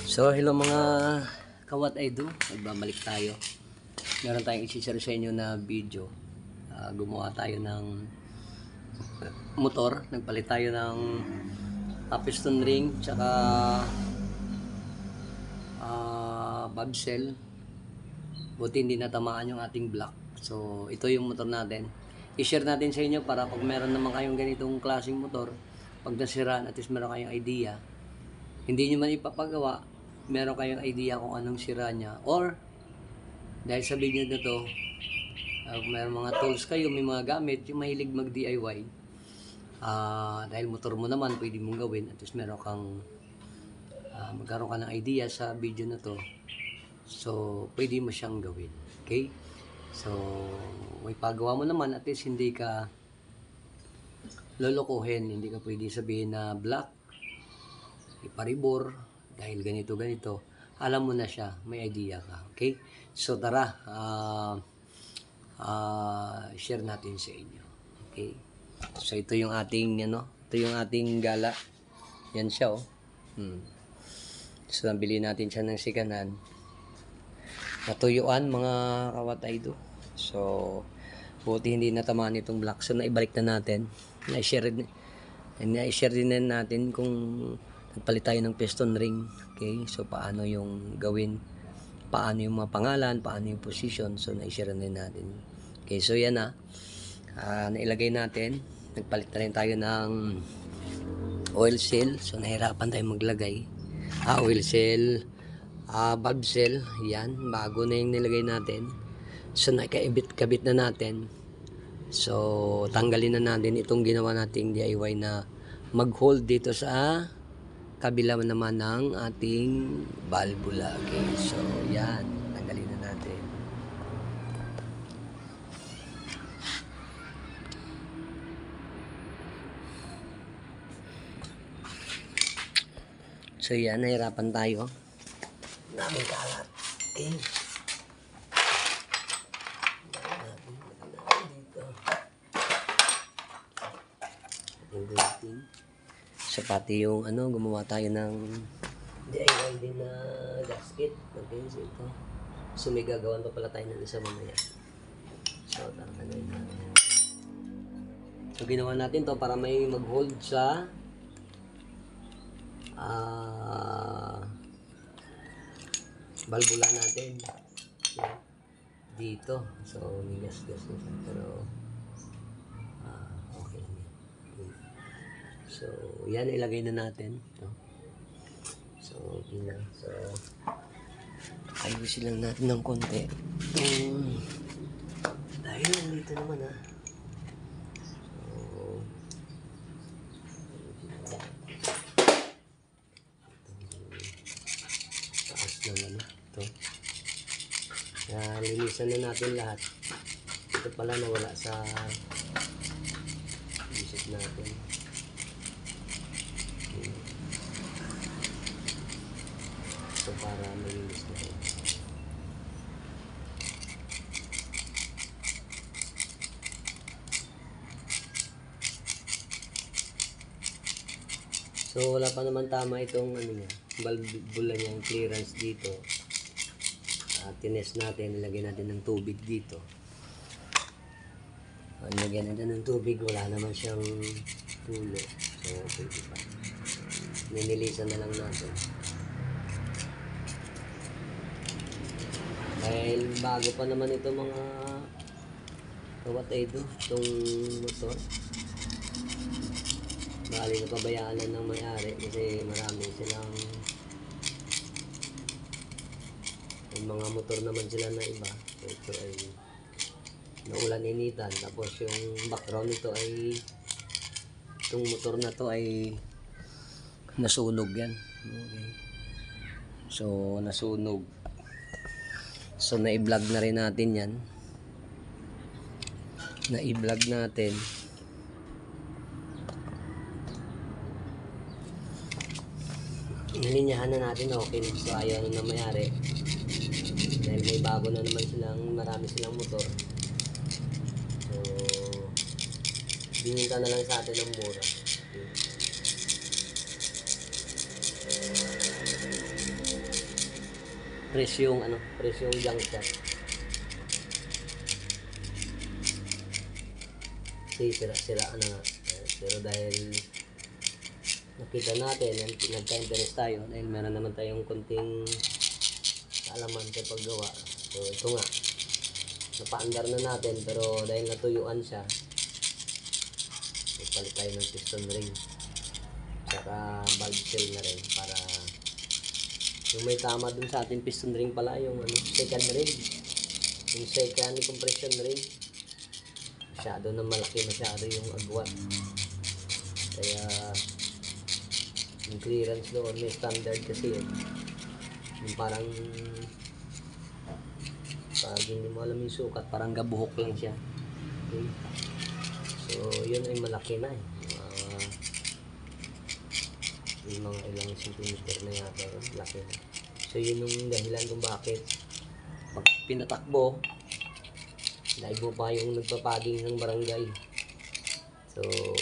So, hello mga kawat I do. Nagbabalik tayo. Meron tayong i-share sa inyo na video. Gumawa tayo ng motor. Nagpalit tayo ng piston ring tsaka valve. Buti hindi natamaan yung ating block. So, ito yung motor natin. I-share natin sa inyo para pag meron naman kayong ganitong klaseng motor, pag nasiraan, at least meron kayong idea. Hindi nyo man ipapagawa, meron kayong idea kung anong sira niya. Or, dahil sa video na to, may mga tools kayo, may mga gamit, yung mahilig mag-DIY. Dahil motor mo naman, pwede mong gawin. At least meron kang, magkaroon ka ng idea sa video na to. So, pwede mo siyang gawin. Okay? So, may pagawa mo naman, at least hindi ka lolokohin. Hindi ka pwede sabihin na black, iparibor, dahil ganito. Alam mo na siya, may idea ka. Okay? So, tara, share natin sa inyo. Okay? So, ito yung ating, ito yung ating gala. Yan siya, oh. So, nabili natin siya ng sikanan. Natuyuan, mga kawatay do. So, buti hindi natamaan itong black. So, naibalik na natin. Na-share din natin kung nagpalit tayo ng piston ring. Okay? So, paano yung gawin? Paano yung mga pangalan? Paano yung position? So, na-share din natin. Okay, so yan na. Nailagay natin. Nagpalit na rin tayo ng oil seal. So, nahirapan tayo maglagay. Oil seal. Valve seal. Yan. Bago na yung nilagay natin. So, nakikabit na natin. So, tanggalin na natin itong ginawa nating DIY na mag-hold dito sa kabila naman ng ating valvula. Okay, so yan, tanggalin na natin. So yan, nahirapan tayo. Namin kalat. Okay. So pati yung gumawa tayo ng DIY din na gasket. Okay, so ito. So may gagawan pa pala tayo ng isa mamaya. So tanggalin natin. So ginawa natin to para may mag-hold sa valvula natin. Dito. So may gas-gas na siya. Pero okay lang yan. So, yan, ilagay na natin. So, okay na. So, ayusin lang natin ng konti. Dahil nandito naman, So, taas ng ito. Linisan na natin lahat. Ito pala nawala sa isip natin. So, para malinis na rin. So, wala pa naman tama itong valvula niya, yung clearance dito. Tinest natin, nilagyan natin ng tubig dito. Nilagyan natin ng tubig, wala naman siyang tulo. So, pwede pa. Ninilisan na lang natin. Dahil bago pa naman ito mga kawatay do, itong motor. Bali napabayaan na ng may-ari kasi marami silang mga motor naman sila na iba. Ito ay naulan-initan. Tapos yung background nito ay itong motor na to ay nasunog yan. Okay. So nasunog. So, na-i-vlog na rin natin yan. Na-i-vlog natin. Nilinyahan na natin, okay. So, ayaw na mayari. Dahil may bago na naman marami silang motor. So, bininta na lang sa atin ng mura. Okay. presyong ano, presyong junk shot. Kasi sira-siraan na nga. Pero dahil nakita natin, nagka-interest tayo dahil meron naman tayong konting kaalaman sa paggawa. So ito nga, napaandar na natin pero dahil natuyuan siya, palit tayo ng piston ring saka valve seal na rin para yung may tama dun sa ating piston ring pala yung ano, second ring, yung second compression ring masyado na malaki, masyado yung agwat, kaya yung clearance doon may standard kasi yun. Yung parang pag hindi mo alam yung sukat, parang gabuhok lang siya. Okay. So yun ay malaki na yung mga ilang centimeter na yata yun, laki na. So yun yung dahilan kung bakit pag pinatakbo dahil mo pa yung nagpapading ng barangay. So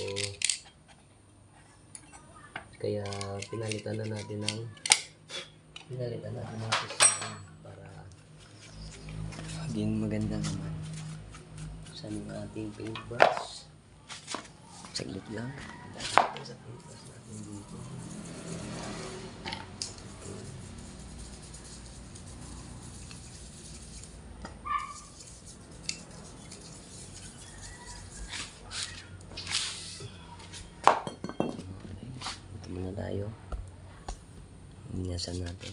kaya pinalitan natin ng piston para maging maganda naman. Saan yung ating paintbrush? Saglit lang. Sa paintbrush natin dito. Ito muna tayo. Minasan natin.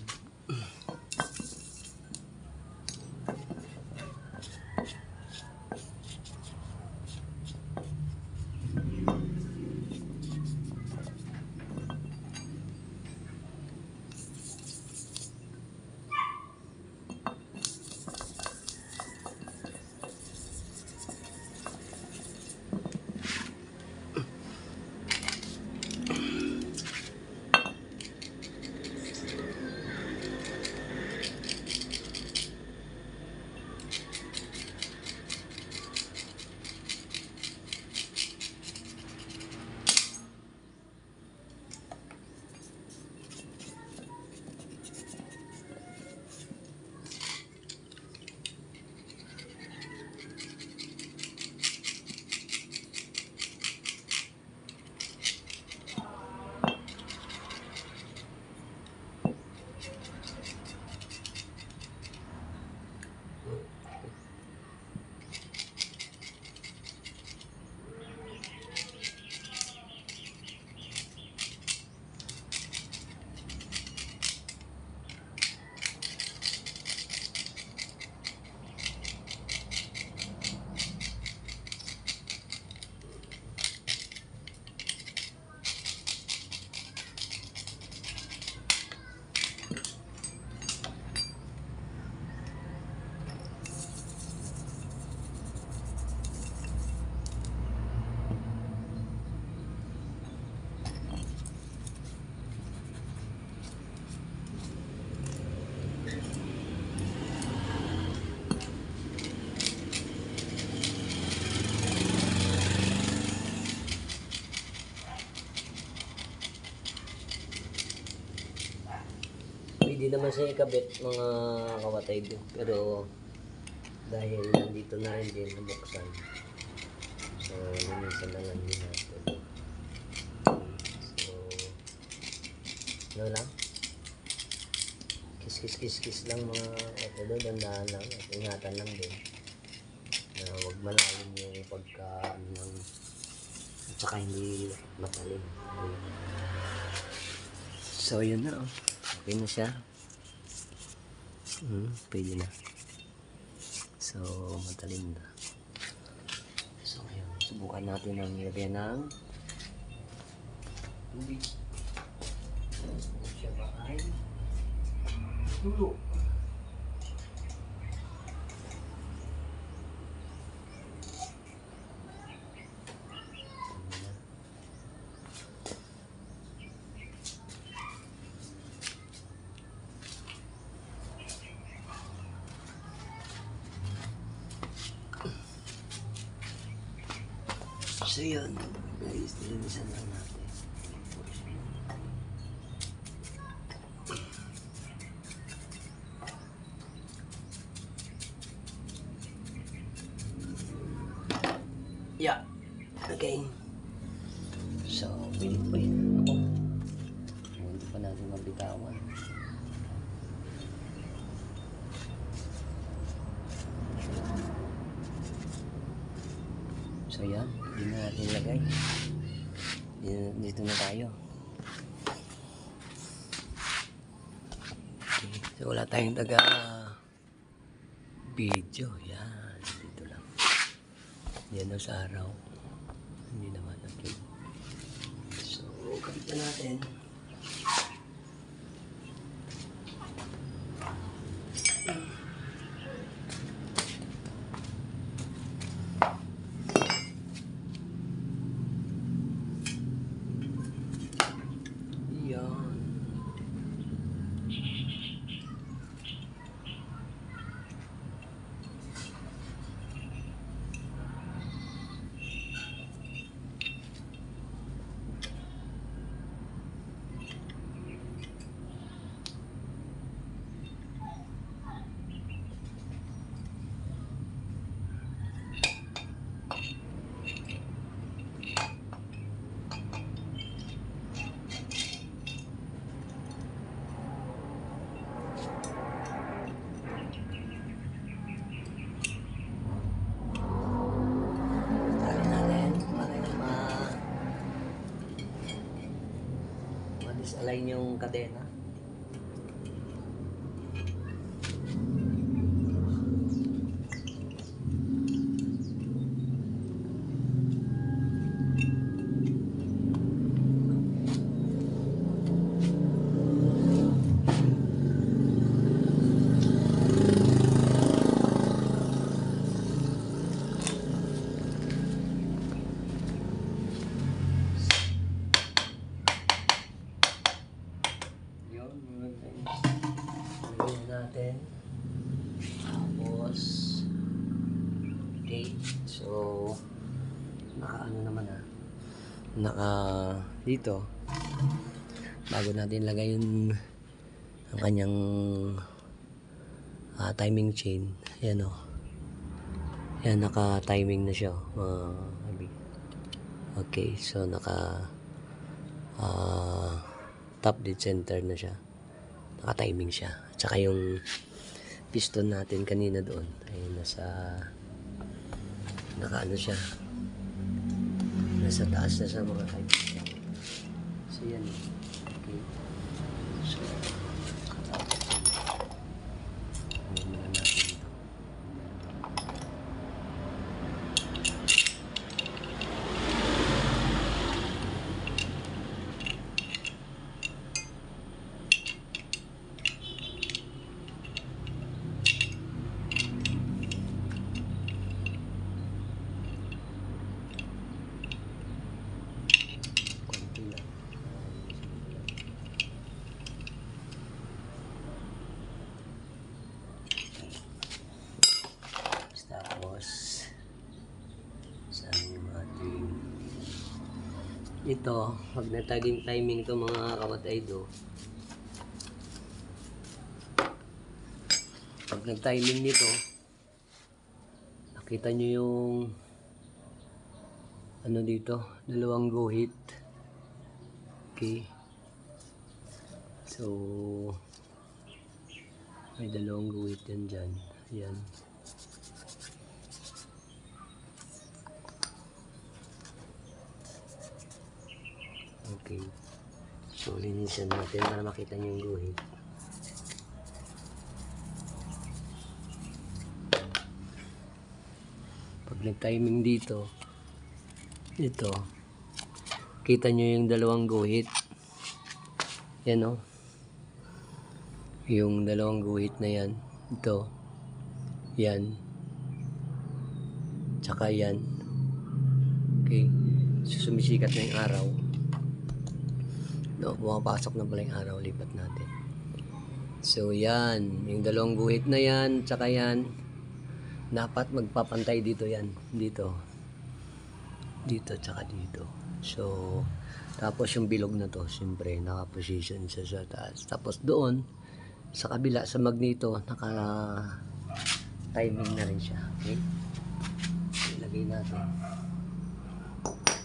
Hindi naman siya ikabit mga kawatay doon, pero dahil nandito na rin din nabuksan, so linisan na lang din natin. So ano lang, kiss lang mga ito doon, dandahan lang at ingatan lang din na huwag malalim yung pagka ng at saka hindi matalim. So yun na, okay na siya. Pwede na. So matalim na. So ngayon, subukan natin ang nilagyan ng tubig. Siya ba ay tulo? So yun, guys, nilinisan lang natin. Okay. So, pwede pa yun. Ako. Hindi pa natin mabitawan. So, yan. Hindi na natin lagay. Dito na tayo. Okay. So, wala tayong taga video. Yan. Dito lang. Yan o sa araw. Hindi naman. Okay. So, kapit na natin. Yan. Disalign yung kadena. Natin. Tapos okay. So naka ano naman naka dito bago natin lagay yung ang kanyang timing chain. Yan o. Yan, naka timing na siya. Okay, so naka top dead center na siya. Naka-timing siya. At saka yung piston natin kanina doon ay naka-ano siya. Nasa taas na sa mga timing. So yan. Okay. So ano muna natin ito. Tapos sa ating ito, pag nataging timing ito mga kamatay do, pag nag-timing nito, nakita nyo yung ano dito, dalawang guhit. Okay, so may dalawang guhit yan dyan. Yan. Okay. So, linisan natin para makita nyo yung guhit. Pag nag-timing dito, ito, kita nyo yung dalawang guhit. Yan o. Yung dalawang guhit na yan. Ito. Yan. Tsaka yan. Okay. So, sumisikat na yung araw. No, pumapasok na pala yung araw, lipat natin. So yan, yung dalawang guhit na yan, tsaka yan, dapat magpapantay dito yan, dito, tsaka dito. So, tapos yung bilog na to, siyempre, naka-position siya sa taas. Tapos doon, sa kabila, sa magneto, naka-timing na rin siya. Okay? Ilagay natin.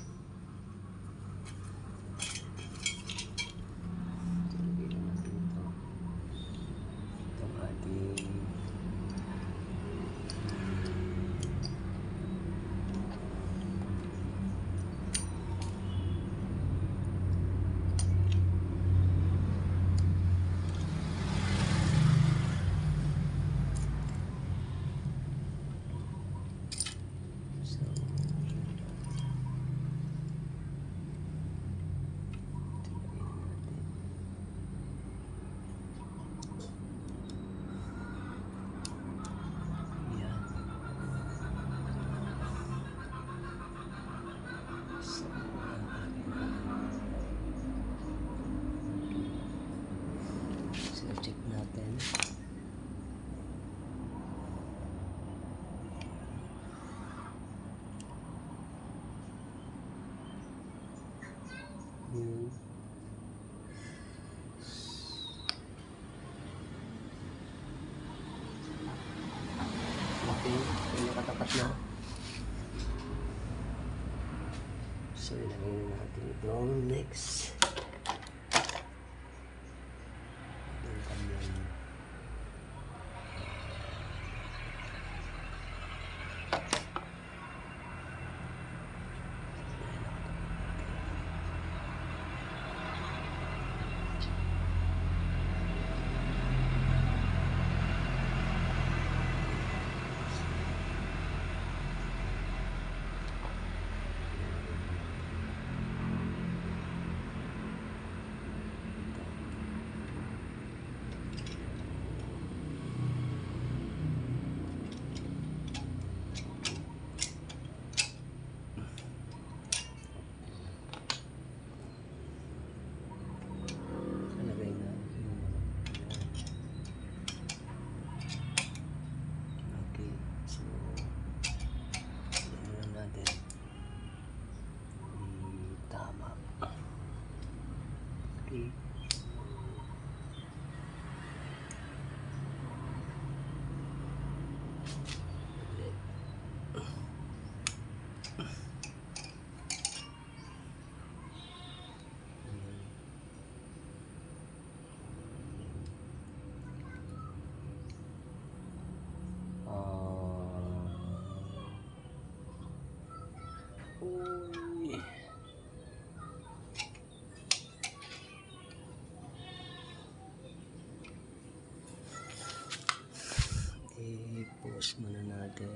Press muna natin.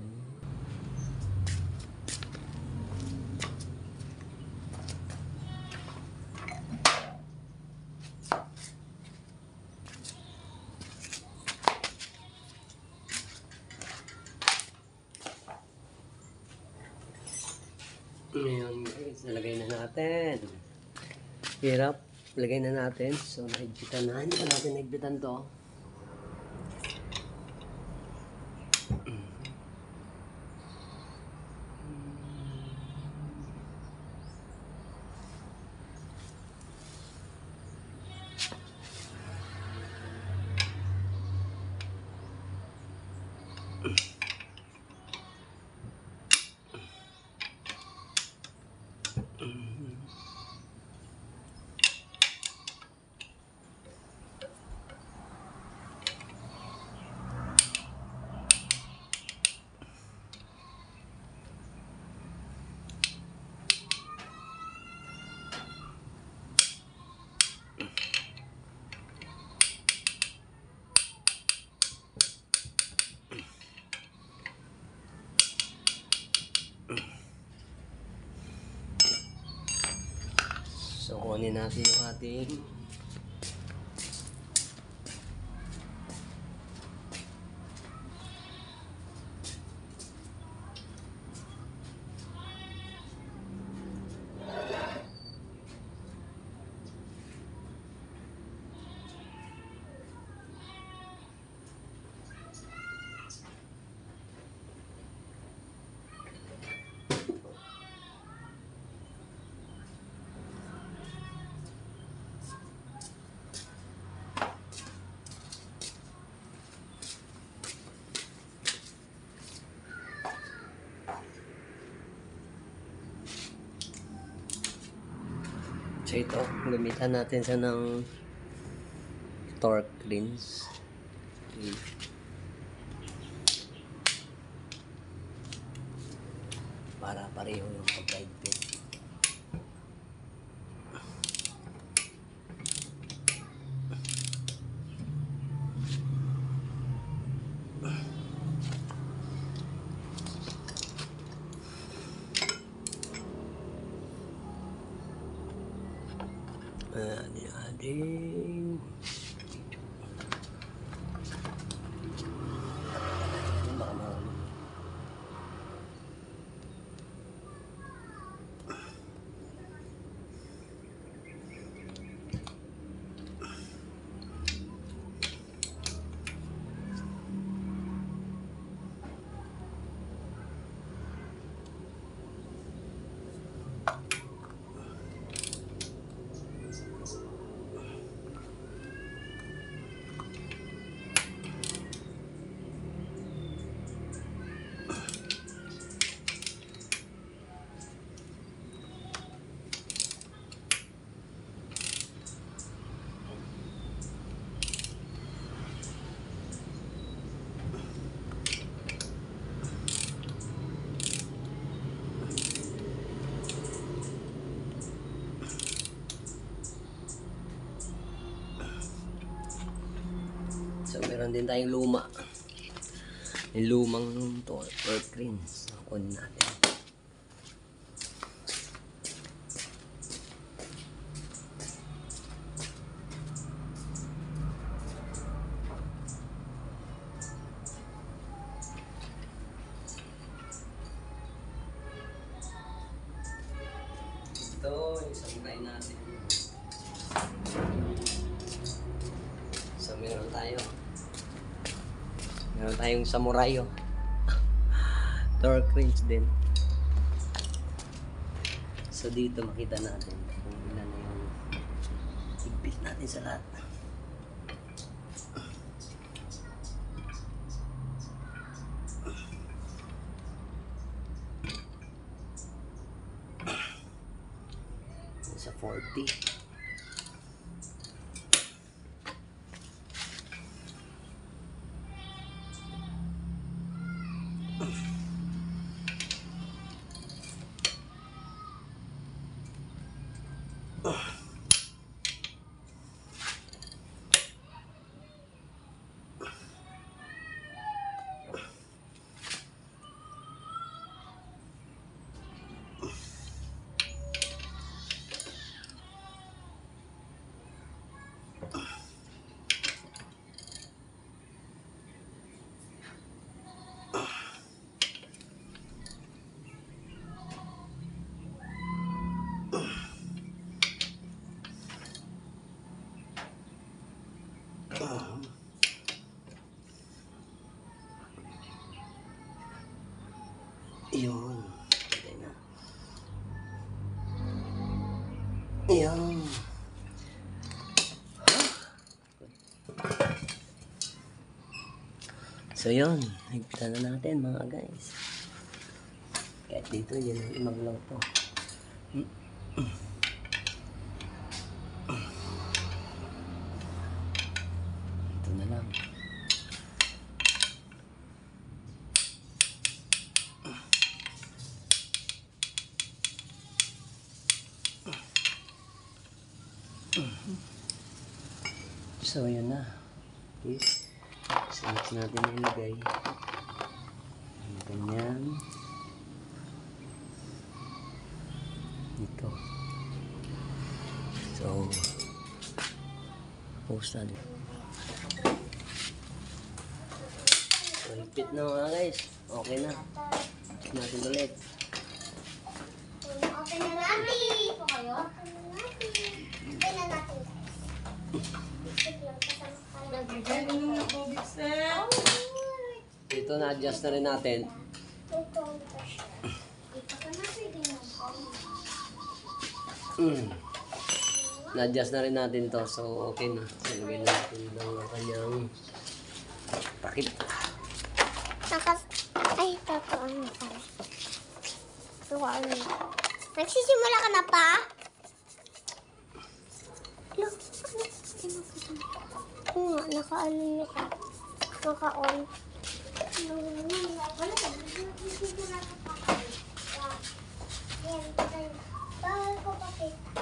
Ngayon guys, nalagay na natin. Hirap. Lagay na natin. So, naigpitan na. Hindi pa natin naigpitan to. So, kunin natin yung ating so ito, gamitan natin sa ng torque rings. Okay. Para pareho yung pag-guide pin. Ating baka mahuli. So, meron din tayong luma. Yung lumang torque rings. Kunin natin. Ito, isang try natin. So, meron tayong samurai, oh. Torque wrench din. So, dito makita natin kung ilan na yung higpit natin sa lahat. Sa 40. Yun. Okay na. Yun. So yun, higpitan na natin mga guys. Kahit dito, yun ang imaglaw to. Ito na lang. So yun na. Okay. So next natin ilagay. Ganyan. Ito. So post natin. So higpit na mga guys. Okay na. Check natin ulit. Open na natin. Ito kayo? Open na natin. Open na natin guys. Ito na-adjust na rin natin. Na-adjust na rin natin to. So okay na. So lagyan natin ng kanyang takip. Ay, totoo na pala. Totoo na. Nagsisimula ka na pa? Look. Oo nga, naka-ano niya ka. Naka-on. Wala ka. Nagsisimula ka pa. Yan. Bawal ko pakita.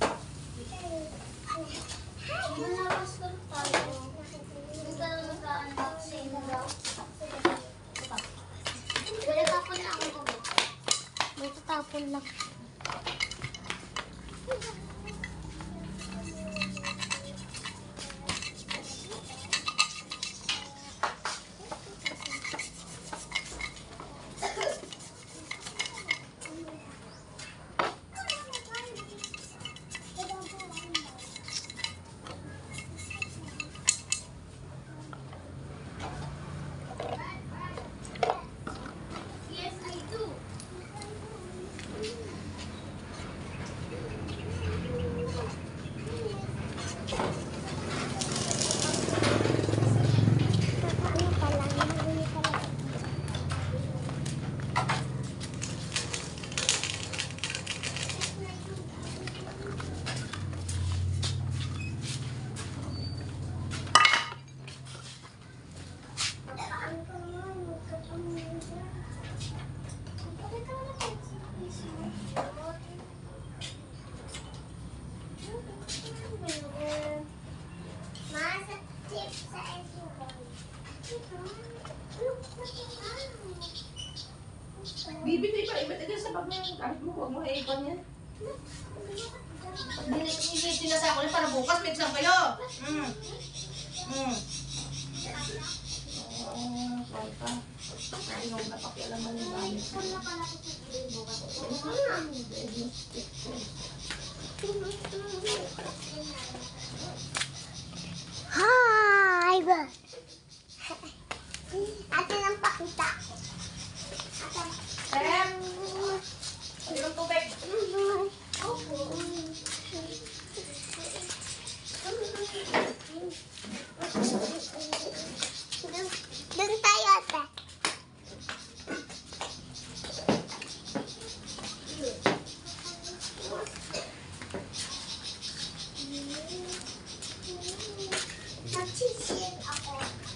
Malakas ka tayo. Hindi ka lang naka-unboxing. Wala tapon na ako ko. May tatapon lang. Bibili pa, iba't ito sa bag mo yung kahit mo, huwag mo haipan yan. Hindi na sa ako para bukas, may exam kayo. Salta. Ay, yung napakialaman yung gamit. Hi! Ate nang pakita. Sam! Yung tubig. Doon tayo ate. Mag-chill ako.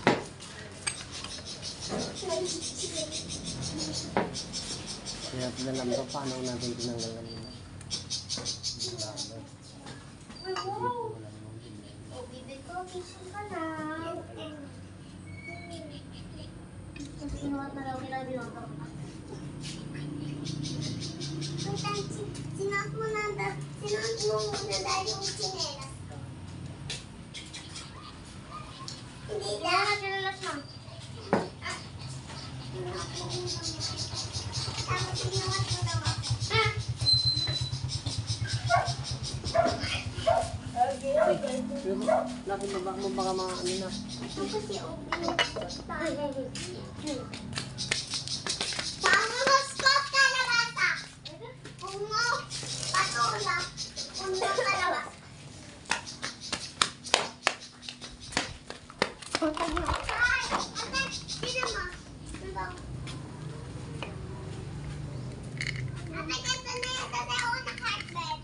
Hirap na lang to. Paano natin tinanggalan yun? Bibig ko, gising ka na. Sinuot na daw nila binoto. Sinuot mo na dahil yung chinelas ko. Hindi lang. Chinelas mo. Tapos sinuot mo daw ako. Lapit mo baka mga ano na. Pangamos ko kalabasa. Pungo, patula, pungo kalabasa. Ay, ate, sino mo? Ate, ganda na yan. Ate, ako na carpet.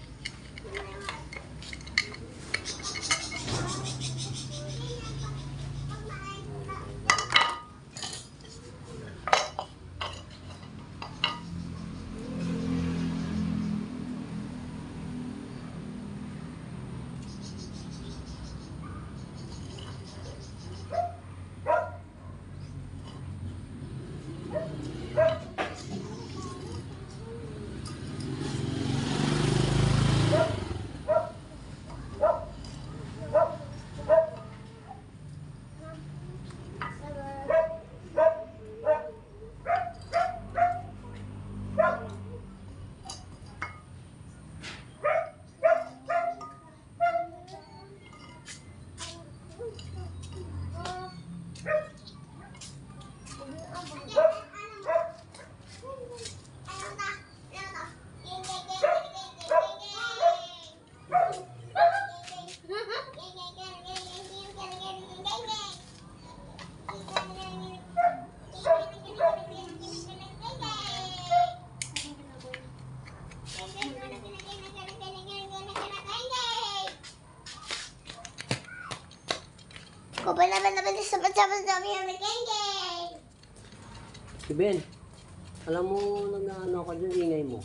Ko ba naman sabat-sabat yung geng-geng. Si Ben, alam mo, nag-ano ka dyan, ingay mo.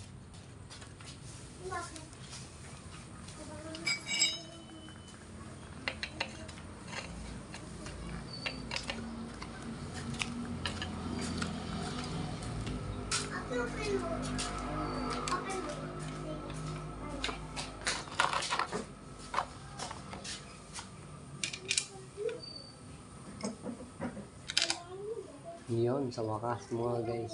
Yun, sa wakas mga guys.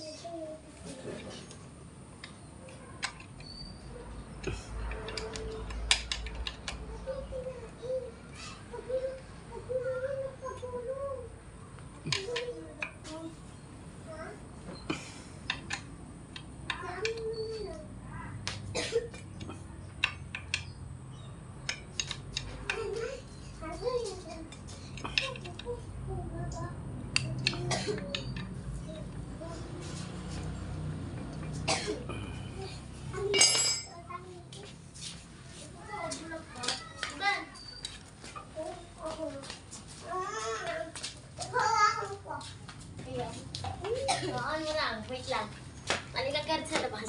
Ano lang, wait lang. Maligagad sa labas.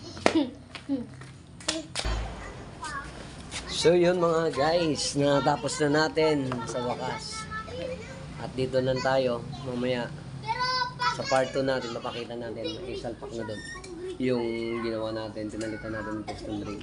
So yun mga guys, natapos na natin sa wakas. At dito lang tayo, mamaya sa part 2 natin, mapakita natin, isalpak na doon yung ginawa natin, pinalitan natin ng piston ring.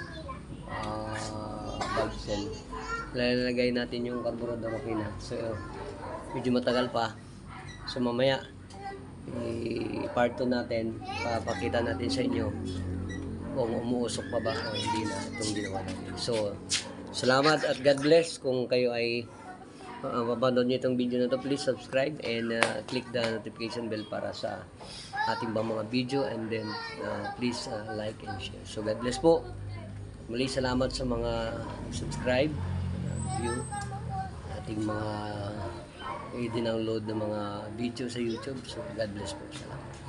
Valve cell. Lalagay natin yung carburetor makina. So medyo matagal pa. So mamaya, part 2 natin, papakita natin sa inyo kung umuusok pa ba o hindi na itong ginawa natin. So, salamat at God bless. Kung kayo ay mapanood nyo itong video na to, please subscribe and click the notification bell para sa ating mga video, and then please like and share. So, God bless po. Muli salamat sa mga subscribe, view, ating mga i-download ng mga video sa YouTube. So, God bless po. Salamat.